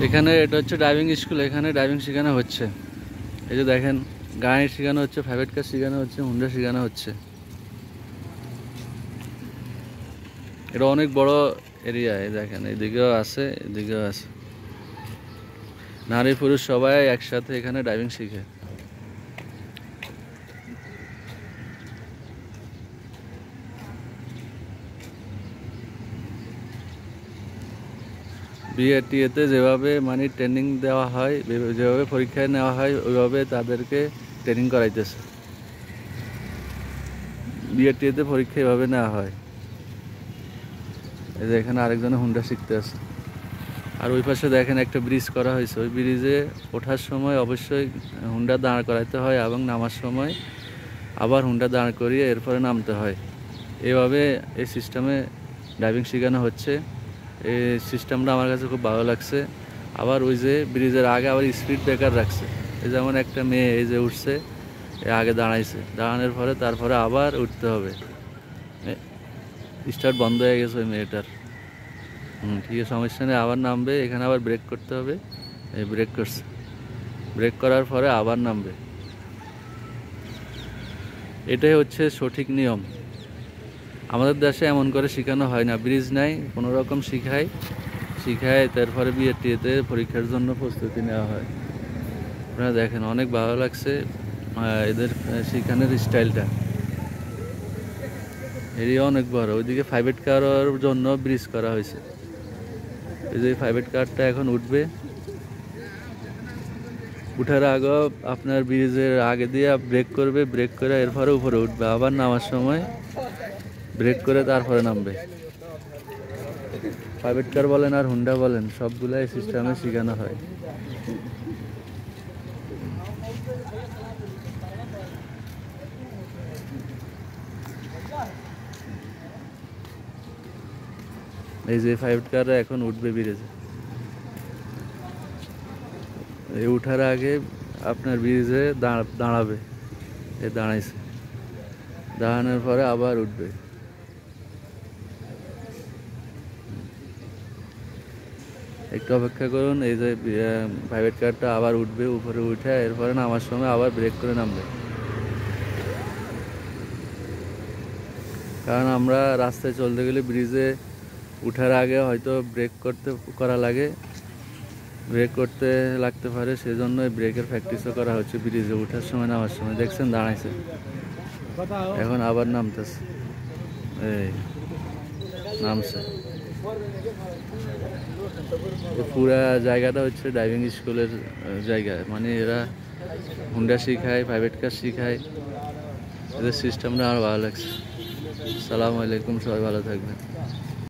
এখানে এটা হচ্ছে ড্রাইভিং স্কুল, এখানে ড্রাইভিং শেখানো হচ্ছে। এই যে দেখেন, গাড়ি শেখানো হচ্ছে, প্রাইভেট কার শেখানো হচ্ছে, হুন্ডা শেখানো হচ্ছে। এটা অনেক বড় এরিয়া। এই দেখেন, এদিকেও আছে, এদিকেও আছে। নারী পুরুষ সবাই একসাথে এখানে ড্রাইভিং শিখে। বিআরটিএতে যেভাবে মানে ট্রেনিং দেওয়া হয়, যেভাবে পরীক্ষায় নেওয়া হয়, ওইভাবে তাদেরকে ট্রেনিং করাইতেছে। বিআরটিএতে পরীক্ষা এভাবে নেওয়া হয়। এই যে এখানে আরেকজনে হুন্ডা শিখতে আছে। আর ওই পাশে দেখেন একটা ব্রিজ করা হয়েছে। ওই ব্রিজে ওঠার সময় অবশ্যই হুন্ডা দাঁড় করাইতে হয় এবং নামার সময় আবার হুন্ডা দাঁড় করিয়ে এরপরে নামতে হয়। এভাবে এই সিস্টেমে ড্রাইভিং শেখানো হচ্ছে। এই সিস্টেমটা আমার কাছে খুব ভালো লাগছে। আবার ওই যে ব্রিজের আগে আবার স্পিড ব্রেকার রাখছে। এই যেমন একটা মেয়ে এই যে উঠছে, আগে দাঁড়াইছে, দাঁড়ানোর পরে তারপরে আবার উঠতে হবে। স্টার্ট বন্ধ হয়ে গেছে ওই মেয়েটার। ঠিক আছে, সমস্যা নেই, আবার নামবে। এখানে আবার ব্রেক করতে হবে। এই ব্রেক করছে, ব্রেক করার পরে আবার নামবে। এটাই হচ্ছে সঠিক নিয়ম। আমাদের দেশে এমন করে শেখানো হয় না। ব্রিজ নাই, কোনো রকম শিখায় তারপরে বিআরটিএতে পরীক্ষার জন্য প্রস্তুতি নেওয়া হয়। আপনারা দেখেন, অনেক ভালো লাগছে এদের শেখানোর স্টাইলটা। এরিয়া অনেক বড়। ওইদিকে প্রাইভেট কারের জন্য ব্রিজ করা হয়েছে। এই যে প্রাইভেট কারটা এখন উঠবে, উঠার আগে আপনার ব্রিজের আগে দিয়ে ব্রেক করবে, ব্রেক করে এরপরে উপরে উঠবে, আবার নামার সময় ব্রেক করে তারপরে নামবে। প্রাইভেট কার বলেন আর হুন্ডা বলেন, সবগুলাই সিস্টেমে শেখানো হয়। এই যে প্রাইভেট কার এখন উঠবে ব্রিজে। এই উঠার আগে আপনার ব্রিজে দাঁড়াবে। এ দাঁড়াইছে, দাঁড়ানোর পরে আবার উঠবে। একটু অপেক্ষা করুন। এই যে প্রাইভেট কারটা আবার উঠবে, উপরে উঠে এরপরে নামার সময় আবার ব্রেক করে নামবে। কারণ আমরা রাস্তায় চলতে গেলে ব্রিজে উঠার আগে হয়তো ব্রেক করা লাগে, ব্রেক করতে লাগতে পারে, সেজন্য ব্রেকের প্র্যাকটিসও করা হচ্ছে ব্রিজে উঠার সময় নামার সময়। দেখছেন, দাঁড়াইছে, এখন আবার নামতেছে। এই নামছে। পুরা জায়গাটা হচ্ছে ড্রাইভিং স্কুলের জায়গা। মানে এরা হুন্ডা শিখায়, প্রাইভেট কার শিখায়। এদের সিস্টেমটা আমার ভালো লাগছে। আসসালামু আলাইকুম, সবাই ভালো থাকবেন।